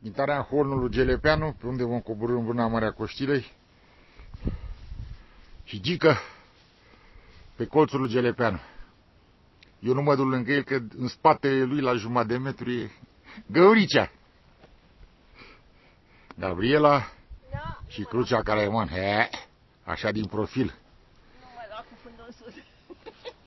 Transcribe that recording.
Intrarea în hornul lui Gelepeanu, pe unde vom coborî în vâna Marea Coștilei. Și Gică pe colțul lui Gelepeanu. Eu nu mă duc lângă el, că în spatele lui, la jumătate de metru, e Găuricea, Gabriela și Crucea Caraman. Așa din profil. Nu mă da cu fundul în sus.